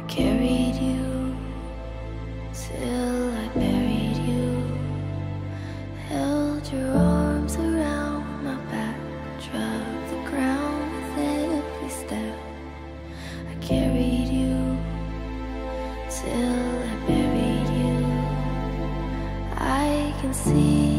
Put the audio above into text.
carried you till I buried you, held your arms around my back, drugged the ground with every step. I carried you till I buried you. I can see